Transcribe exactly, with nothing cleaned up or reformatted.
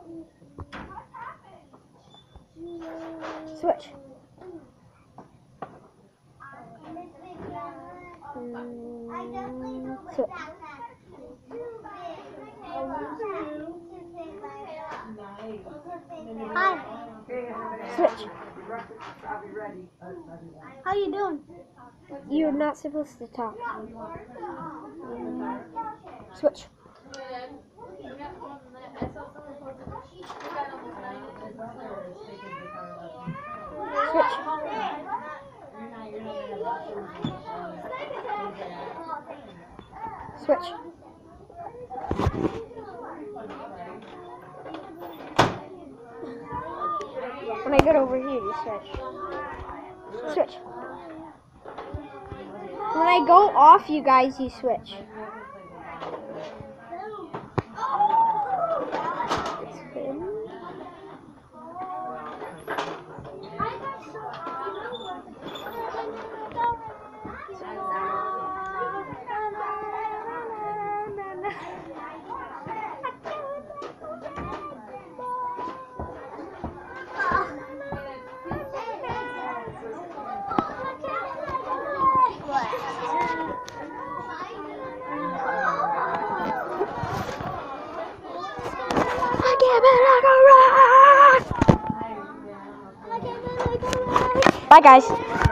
Switch. Mm, switch. Hi. Switch. How you doing? You're not supposed to talk. Switch. Switch. Switch. When I get over here, you switch. Switch. When I go off, you guys, you switch. Spin. Bye, guys.